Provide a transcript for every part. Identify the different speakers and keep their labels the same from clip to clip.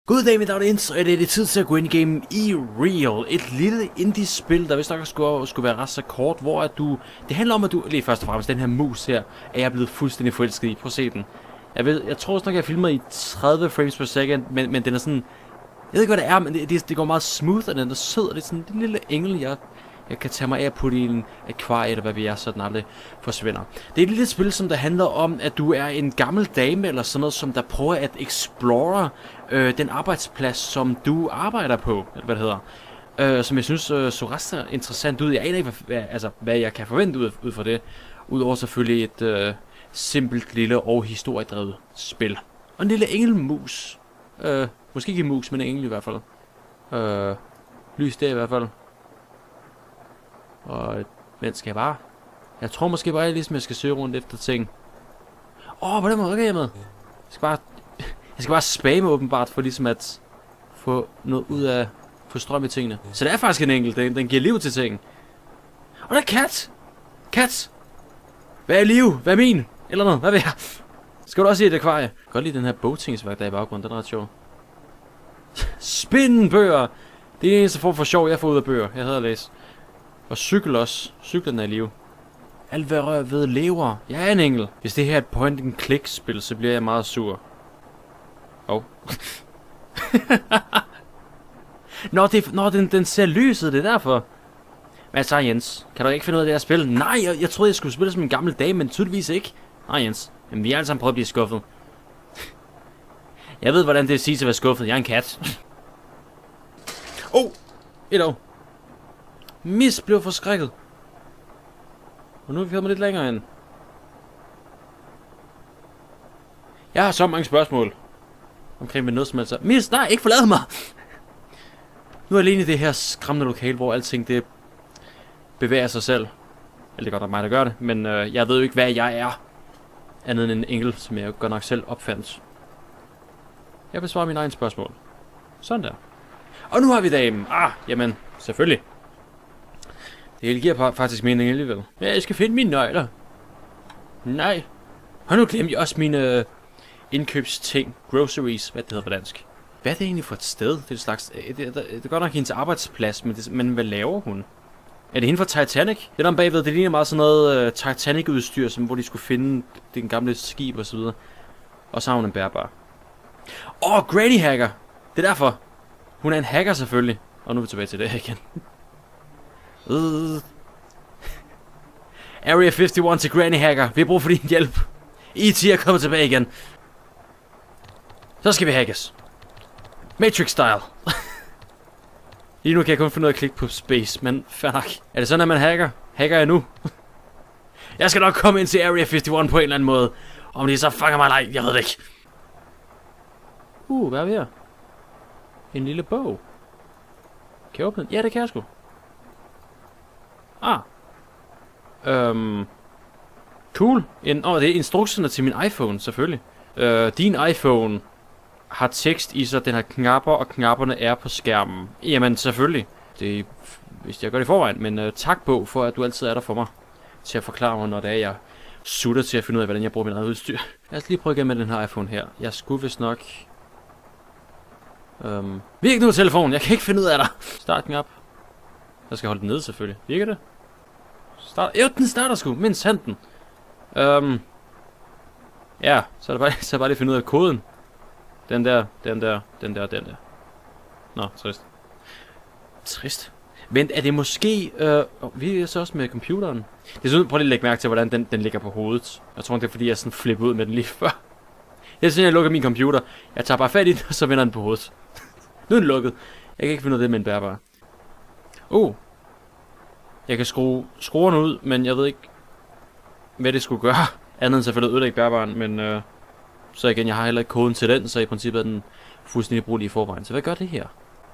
Speaker 1: Goddag med Dagens, og det er tid til at gå ind i game eReal. Et lille indie-spil, der vist nok skulle være ret så kort, hvor at det handler om, at du... Lige først og fremmest, den her mus her, er jeg blevet fuldstændig forelsket i. Prøv at se den. Jeg tror også nok, jeg filmer i 30 frames per second, men den er sådan... Jeg ved ikke, hvad det er, men det går meget smooth, og den er sød, og det er sådan en lille engel, jeg kan tage mig af på i en akvarie, eller hvad vi er, så den aldrig forsvinder. Det er et lille spil, som der handler om, at du er en gammel dame, eller sådan noget, som der prøver at explore den arbejdsplads, som du arbejder på, eller hvad det hedder. Som jeg synes så ret interessant ud. Jeg aner ikke, hvad jeg kan forvente ud fra det. Udover selvfølgelig et simpelt, lille og historiedrevet spil. Og en lille engelmus. Måske ikke en mus, men en engel i hvert fald. Lys der i hvert fald. Og vent, skal jeg bare? Jeg tror måske bare, ligesom jeg skal søge rundt efter ting. På den måde, okay, jeg med. Jeg skal bare spamme åbenbart, for ligesom at få noget ud af, få strøm i tingene. Så det er faktisk en enkelt, den giver liv til ting. Og der er kat! Kat! Hvad er liv? Hvad er min? Eller noget, hvad vil jeg? Skal du også se et akvarie? Jeg kan godt lide den her bogtingsværk, der er i baggrunden, den er ret sjov. Spinbøger! Det er det eneste form for sjov, jeg får ud af bøger. Jeg hader at læse. Og cykel også. Cyklen er i live. Alt hvad rør ved lever. Jeg er en engel. Hvis det her er et point-and-click-spil, så bliver jeg meget sur. Den ser lyset, det er derfor. Hvad så, Jens? Kan du ikke finde ud af det her spil? Nej, jeg troede, jeg skulle spille som en gammel dame, men tydeligvis ikke. Nej, Jens. Jamen, vi er alle sammen prøvet at blive skuffet. Jeg ved, hvordan det er at sige til at være skuffet. Jeg er en kat. Et år. Mis blev forskrækket. Og nu er vi kommet lidt længere ind. Jeg har så mange spørgsmål omkring med noget som helst. Mis, nej, ikke forlad mig! Nu er jeg alene i det her skræmmende lokale, hvor alting det bevæger sig selv. Eller det er godt nok mig, der gør det, men jeg ved jo ikke, hvad jeg er. Andet end en engel, som jeg godt nok selv opfandt. Jeg besvarer mine egne spørgsmål. Sådan der. Og nu har vi damen. Jamen, selvfølgelig. Det giver faktisk mening alligevel. Ja, jeg skal finde mine nøgler. Nej. Og nu glemte jeg også mine indkøbsting. Groceries, hvad det hedder på dansk. Hvad er det egentlig for et sted? Det er et slags... Det er godt nok hendes arbejdsplads, men hvad laver hun? Er det hende fra Titanic? Det der bagved, det ligner meget sådan noget Titanic-udstyr, som hvor de skulle finde den gamle skib og så videre. Og så har hun en bærbar. Granny hacker! Det er derfor. Hun er en hacker selvfølgelig. Og nu er vi tilbage til det igen. Area 51 til Granny Hacker. Vi har brug for din hjælp. E.T. er kommet tilbage igen. Så skal vi hackes. Matrix-style. Lige nu kan jeg kun finde ud af at klikke på space, men fair nok. Er det sådan, at man hacker? Hacker jeg nu? Jeg skal nok komme ind til Area 51 på en eller anden måde. Om de så fanger mig eller jeg ved det ikke. Hvad er vi her? En lille bog. Kan jeg åbne den? Ja, det kan jeg sgu. Cool. Det er instrukserne til min iPhone, selvfølgelig. Din iPhone har tekst i sig, den har knapper, og knapperne er på skærmen. Jamen, selvfølgelig. Det vidste jeg godt i forvejen, men tak på, for at du altid er der for mig. Til at forklare mig, når det er, jeg sutter til at finde ud af, hvordan jeg bruger mit eget udstyr. Lad os lige prøve igen med den her iPhone her. Jeg skulle vist nok... Virk nu telefonen, jeg kan ikke finde ud af dig. Start knap. Jeg skal holde den nede, selvfølgelig. Virker det? Den starter sgu, mindst henten. Ja, så er det bare lige at finde ud af koden. Den der. Nå, trist. Trist? Vent, er det måske... vi er så også med computeren. Det er sådan, prøv lige at lægge mærke til, hvordan den ligger på hovedet. Jeg tror, det er fordi, jeg sådan flipper ud med den lige før. Det er sådan, jeg lukker min computer. Jeg tager bare fat i den, og så vender den på hovedet. Nu er den lukket. Jeg kan ikke finde ud af det med en bærbar. Jeg kan skrue skruerne ud, men jeg ved ikke, hvad det skulle gøre. Andet end selvfølgelig at ødelægge bærbaren, men så igen, jeg har heller ikke koden til den, så i princippet er den fuldstændig brugelig i forvejen. Så hvad gør det her?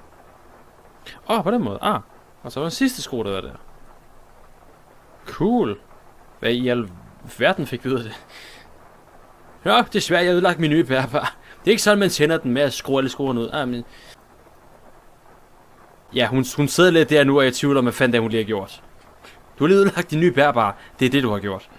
Speaker 1: På den måde. Og så var den sidste skrue, der var der. Cool. Hvad i al verden fik vi ud af det? Nå, desværre, jeg har ødelagt min nye bærbar. Det er ikke sådan, man tænder den med at skrue alle skruerne ud. Men... Ja, hun sidder lidt der nu, og jeg tvivler om, hvad fanden det hun lige har gjort. Du har lige ødelagt din nye bærbar. Det er det, du har gjort.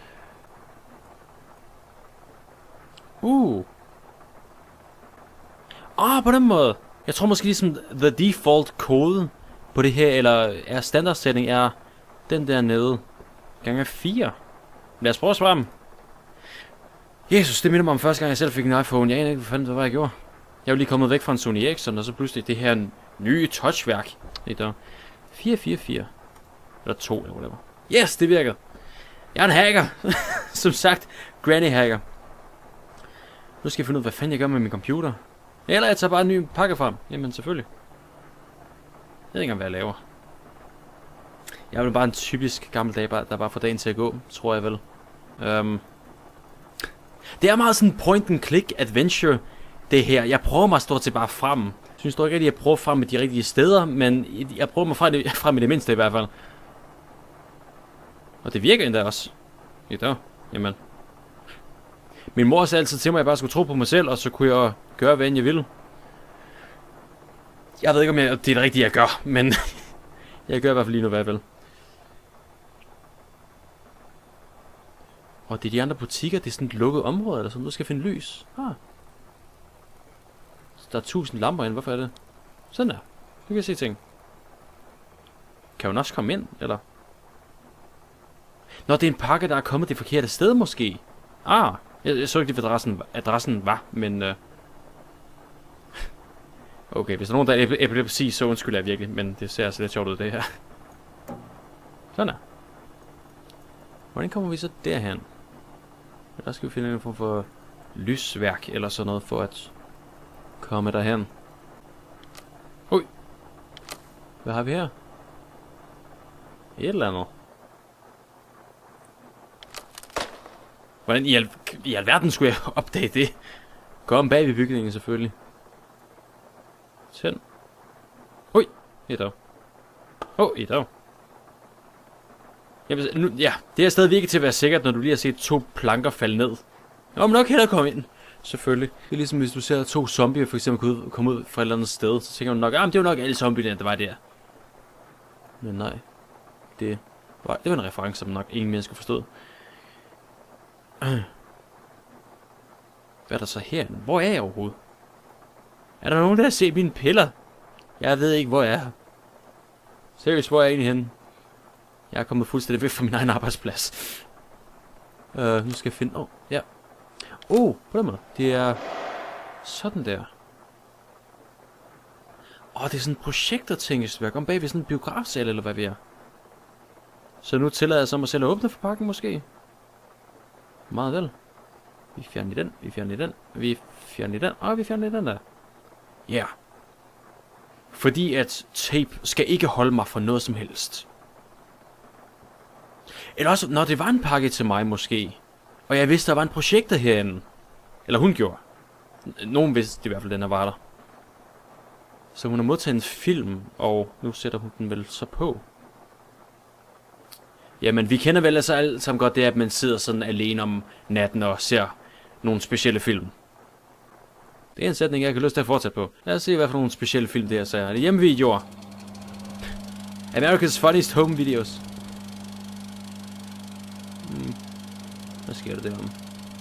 Speaker 1: På den måde. Jeg tror måske ligesom the default kode på det her, eller er standardsætning, er den der nede. Gange 4. Lad os prøve at svare dem. Jesus, det minder mig om første gang, jeg selv fik en iPhone. Jeg aner ikke, hvad fanden det var, jeg gjorde. Jeg var lige kommet væk fra en Sony Ericsson, og så pludselig det her nye touchværk. Der. 444. Eller 2, eller whatever. Yes, det virker. Jeg er en hacker. Som sagt, granny hacker. Nu skal jeg finde ud af, hvad fanden jeg gør med min computer. Eller jeg tager bare en ny pakke frem. Jamen, selvfølgelig. Jeg ved ikke engang, hvad jeg laver. Jeg er vel bare en typisk gammel dag, der bare får dagen til at gå, tror jeg vel. Det er meget sådan point and click adventure, det her. Jeg prøver mig stort set bare frem. Jeg synes dog ikke rigtig, at jeg prøver frem med de rigtige steder, men jeg prøver mig frem i det mindste i hvert fald. Og det virker endda også. Der. Jamen. Min mor sagde altid til mig, at jeg bare skulle tro på mig selv, og så kunne jeg gøre, hvad jeg ville. Jeg ved ikke, om det er det rigtige, jeg gør, men jeg gør i hvert fald lige nu, hvad jeg vil. Og det er de andre butikker, det er sådan et lukket område, eller sådan, du skal finde lys. Så der er 1000 lamper inde, hvorfor er det? Sådan der. Du kan se ting. Kan hun også komme ind, eller? Nå, det er en pakke, der er kommet det forkerte sted, måske. Jeg så ikke lige, hvad adressen var, men... Okay, hvis der er nogen, der er epilepsi, så undskylder jeg virkelig, men det ser altså lidt sjovt ud, det her. Sådan der. Hvordan kommer vi så derhen? Der skal vi finde en form for lysværk eller sådan noget for at komme derhen. Ui. Hvad har vi her? Et eller andet. Hvordan i alverden skulle jeg opdage det? Kom bag ved bygningen selvfølgelig. Tænd. Ui. Et af. Et af. Ja, det er stadig virkelig til at være sikkert, når du lige har set 2 planker falde ned. Jeg må nok hellere komme ind. Selvfølgelig. Det er ligesom hvis du ser 2 zombier for eksempel komme ud fra et eller andet sted. Så tænker du nok, det var nok alle zombierne, der var der. Men nej. Det var en reference, som nok ingen mennesker forstod. Hvad er der så her? Hvor er jeg overhovedet? Er der nogen, der har set mine piller? Jeg ved ikke, hvor jeg er. Seriøst, hvor er jeg egentlig henne? Jeg er kommet fuldstændig væk fra min egen arbejdsplads. Nu skal jeg finde... ja. På den måde. Det er... sådan der. Det er sådan et projektorting, hvis vi er om bag ved sådan en biografsal, eller hvad vi er. Så nu tillader jeg så mig selv at åbne for pakken, måske. Meget vel. Vi fjerner den, vi fjerner den, vi fjerner den, og vi fjerner den der. Ja. Yeah. Fordi at tape skal ikke holde mig for noget som helst. Eller også, når det var en pakke til mig måske, og jeg vidste, der var en projekter herinde. Eller hun gjorde. Nogen vidste i hvert fald, den her var der. Så hun har modtaget en film, og nu sætter hun den vel så på. Jamen, vi kender vel altså alle sammen godt det, at man sidder sådan alene om natten og ser nogle specielle film. Det er en sætning, jeg kan lyst til at fortsætte på. Lad os se, hvad for nogle specielle film det her så er. Det er hjemmevideoer. America's Funniest Home Videos. Hvad sker der derom?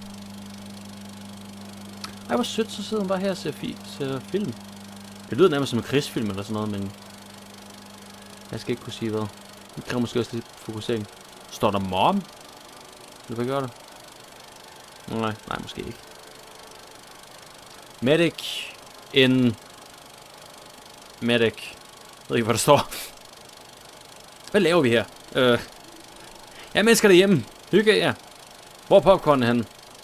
Speaker 1: Ej, hvor sødt, så sidder hun bare her og ser film. Det lyder nærmest som en krigsfilm eller sådan noget, men... jeg skal ikke kunne sige hvad. Det kræver måske også lidt fokusering. Står der mom? Eller hvad gør det? Nej, måske ikke. Medic in... Medic. Jeg ved ikke, hvad der står. Hvad laver vi her? Jeg mennesker derhjemme. Hygge jer. Hvor er popcornen henne?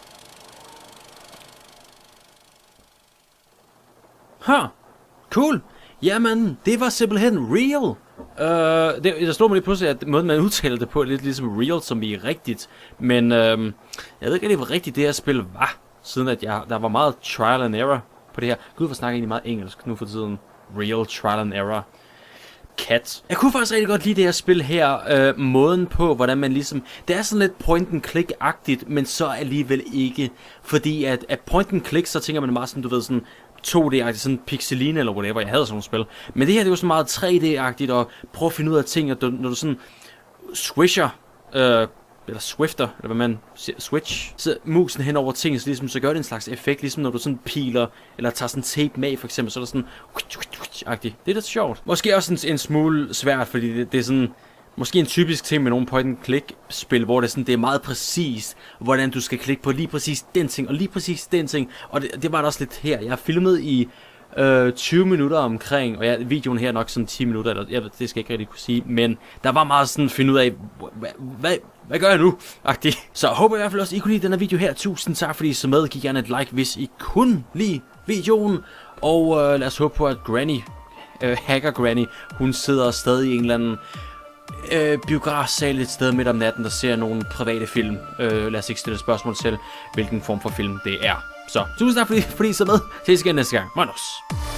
Speaker 1: Cool. Jamen, det var simpelthen real. Der slog mig lige pludselig, at måden man udtaler det på er lidt ligesom real, som i rigtigt. Men jeg ved ikke rigtig, hvor rigtigt det her spil var. Siden at der var meget trial and error på det her. Gud, hvor snakker egentlig meget engelsk nu for tiden. Real trial and error. Cat. Jeg kunne faktisk rigtig godt lide det her spil her. Måden på, hvordan man ligesom... det er sådan lidt point and click-agtigt, men så alligevel ikke. Fordi at point and click, så tænker man meget sådan, du ved, sådan 2D-agtigt, sådan pixeline eller whatever. Jeg havde sådan nogle spil. Men det her, det er jo sådan meget 3D-agtigt, og prøve at finde ud af ting, og når du sådan swisher eller swifter, eller hvad man siger, switch, så musen hen over tingene, så ligesom, så gør det en slags effekt, ligesom når du sådan piler, eller tager sådan tape med, for eksempel, så er der sådan, agtigt. Det er lidt sjovt. Måske også en smule svært, fordi det er sådan, måske en typisk ting med nogle point-and-click-spil, hvor det er meget præcist, hvordan du skal klikke på lige præcis den ting, og lige præcis den ting, og det var der også lidt her. Jeg har filmet i 20 minutter omkring, og videoen her er nok sådan 10 minutter, eller det skal jeg ikke rigtig kunne sige, men der var meget sådan at finde ud af, hvad gør jeg nu? Agtigt. Så jeg håber i hvert fald også, I kunne lide denne video her. Tusind tak, fordi I så med. Giv gerne et like, hvis I kunne lide videoen, og lad os håbe på, at Granny, Hacker Granny, hun sidder stadig i en eller anden biografsal et sted midt om natten, der ser nogle private film. Lad os ikke stille spørgsmål til, hvilken form for film det er. Så tusind tak, fordi I så med. Ses igen næste gang. Manos.